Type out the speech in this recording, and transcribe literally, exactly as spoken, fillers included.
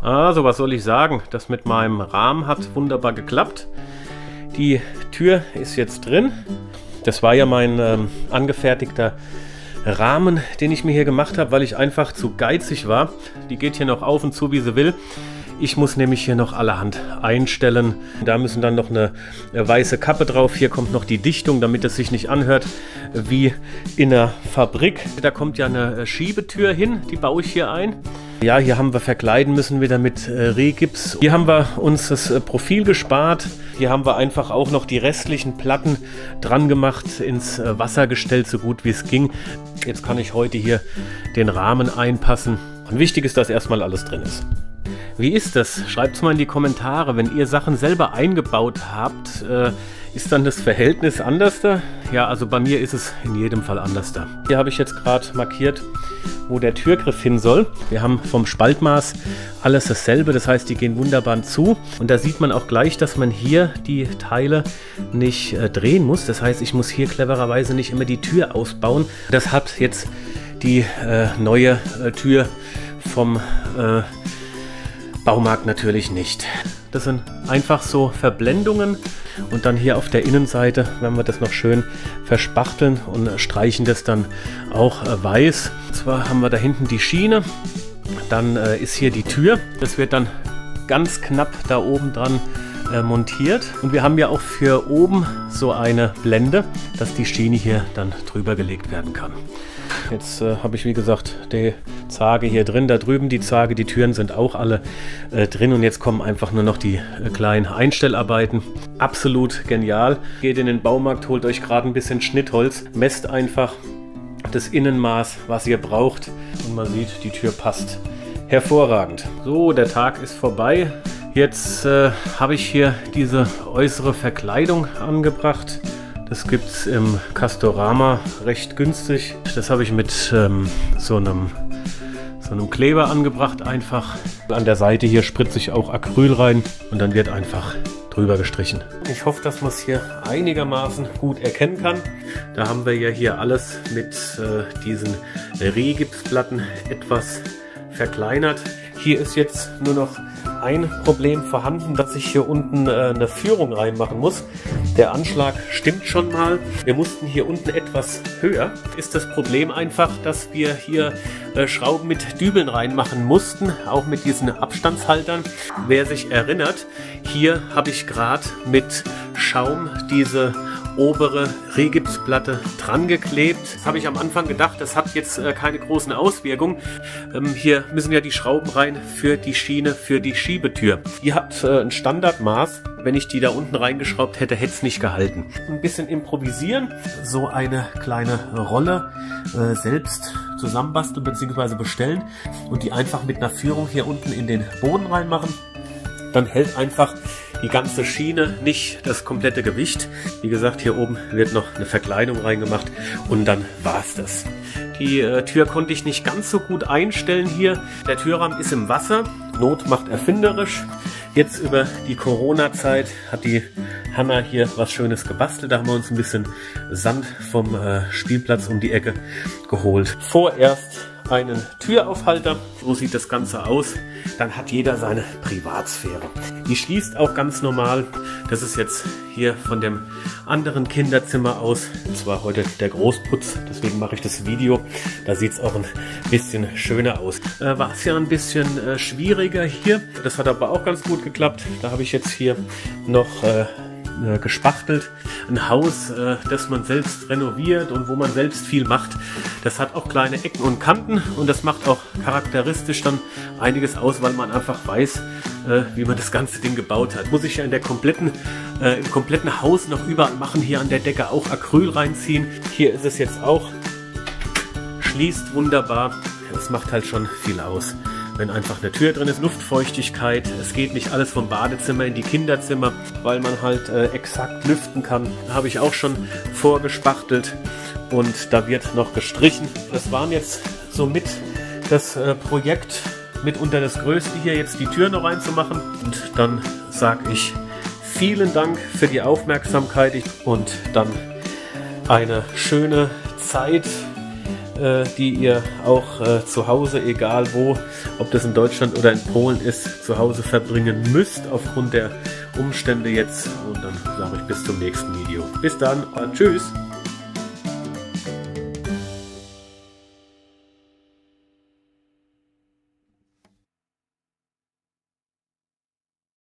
Also, was soll ich sagen? Das mit meinem Rahmen hat wunderbar geklappt. Die Tür ist jetzt drin. Das war ja mein ähm, angefertigter Rahmen, den ich mir hier gemacht habe, weil ich einfach zu geizig war. Die geht hier noch auf und zu, wie sie will. Ich muss nämlich hier noch allerhand einstellen. Da müssen dann noch eine weiße Kappe drauf. Hier kommt noch die Dichtung, damit es sich nicht anhört wie in der Fabrik. Da kommt ja eine Schiebetür hin, die baue ich hier ein. Ja, hier haben wir verkleiden müssen wieder mit äh, Rehgips. Hier haben wir uns das äh, Profil gespart. Hier haben wir einfach auch noch die restlichen Platten dran gemacht, ins äh, Wasser gestellt, so gut wie es ging. Jetzt kann ich heute hier den Rahmen einpassen. Und wichtig ist, dass erstmal alles drin ist. Wie ist das? Schreibt es mal in die Kommentare. Wenn ihr Sachen selber eingebaut habt, äh, ist dann das Verhältnis anders da? Ja, also bei mir ist es in jedem Fall anders da. Hier habe ich jetzt gerade markiert, wo der Türgriff hin soll. Wir haben vom Spaltmaß alles dasselbe, das heißt, die gehen wunderbar zu. Und da sieht man auch gleich, dass man hier die Teile nicht äh, drehen muss. Das heißt, ich muss hier clevererweise nicht immer die Tür ausbauen. Das hat jetzt die äh, neue äh, Tür vom äh, Baumarkt natürlich nicht. Das sind einfach so Verblendungen und dann hier auf der Innenseite werden wir das noch schön verspachteln und streichen das dann auch äh, weiß. Und zwar haben wir da hinten die Schiene, dann äh, ist hier die Tür. Das wird dann ganz knapp da oben dran äh, montiert. Und wir haben ja auch für oben so eine Blende, dass die Schiene hier dann drüber gelegt werden kann. Jetzt äh, habe ich, wie gesagt, die Zarge hier drin, da drüben die Zarge, die Türen sind auch alle äh, drin und jetzt kommen einfach nur noch die äh, kleinen Einstellarbeiten. Absolut genial. Geht in den Baumarkt, holt euch gerade ein bisschen Schnittholz, messt einfach das Innenmaß, was ihr braucht und man sieht, die Tür passt hervorragend. So, der Tag ist vorbei. Jetzt äh, habe ich hier diese äußere Verkleidung angebracht. Das gibt es im Castorama recht günstig. Das habe ich mit ähm, so, einem, so einem Kleber angebracht einfach. An der Seite hier spritze ich auch Acryl rein und dann wird einfach drüber gestrichen. Ich hoffe, dass man es hier einigermaßen gut erkennen kann. Da haben wir ja hier alles mit äh, diesen Rehgipsplatten etwas verkleinert. Hier ist jetzt nur noch ein Problem vorhanden, dass ich hier unten äh, eine Führung reinmachen muss. Der Anschlag stimmt schon mal. Wir mussten hier unten etwas höher. Ist das Problem einfach, dass wir hier äh, Schrauben mit Dübeln reinmachen mussten, auch mit diesen Abstandshaltern. Wer sich erinnert, hier habe ich gerade mit Schaum diese obere Rehgipsplatte dran geklebt. Das habe ich am Anfang gedacht, das hat jetzt äh, keine großen Auswirkungen. Ähm, hier müssen ja die Schrauben rein für die Schiene, für die Schiebetür. Ihr habt äh, ein Standardmaß. Wenn ich die da unten reingeschraubt hätte, hätte es nicht gehalten. Ein bisschen improvisieren, so eine kleine Rolle äh, selbst zusammenbasteln bzw. bestellen und die einfach mit einer Führung hier unten in den Boden reinmachen. Dann hält einfach die ganze Schiene, nicht das komplette Gewicht. Wie gesagt, hier oben wird noch eine Verkleidung reingemacht und dann war es das. Die äh, Tür konnte ich nicht ganz so gut einstellen hier. Der Türrahmen ist im Wasser. Not macht erfinderisch. Jetzt über die Corona-Zeit hat die Hanna hier was Schönes gebastelt. Da haben wir uns ein bisschen Sand vom äh, Spielplatz um die Ecke geholt. Vorerst einen Türaufhalter. So sieht das Ganze aus. Dann hat jeder seine Privatsphäre. Die schließt auch ganz normal. Das ist jetzt hier von dem anderen Kinderzimmer aus. Und zwar heute der Großputz. Deswegen mache ich das Video. Da sieht es auch ein bisschen schöner aus. Äh, war es ja ein bisschen äh, schwieriger hier. Das hat aber auch ganz gut geklappt. Da habe ich jetzt hier noch äh, gespachtelt. Ein Haus, äh, das man selbst renoviert und wo man selbst viel macht. Das hat auch kleine Ecken und Kanten und das macht auch charakteristisch dann einiges aus, weil man einfach weiß, äh, wie man das ganze Ding gebaut hat. Muss ich ja in der kompletten, äh, im kompletten Haus noch überall machen. Hier an der Decke auch Acryl reinziehen. Hier ist es jetzt auch. Schließt wunderbar. Das macht halt schon viel aus. Wenn einfach eine Tür drin ist, Luftfeuchtigkeit, es geht nicht alles vom Badezimmer in die Kinderzimmer, weil man halt äh, exakt lüften kann. Da habe ich auch schon vorgespachtelt und da wird noch gestrichen. Das waren jetzt somit das äh, Projekt mitunter das Größte hier, jetzt die Tür noch reinzumachen. Und dann sage ich vielen Dank für die Aufmerksamkeit und dann eine schöne Zeit äh, die ihr auch äh, zu Hause, egal wo, ob das in Deutschland oder in Polen ist, zu Hause verbringen müsst aufgrund der Umstände jetzt. Und dann sage ich bis zum nächsten Video. Bis dann, tschüss!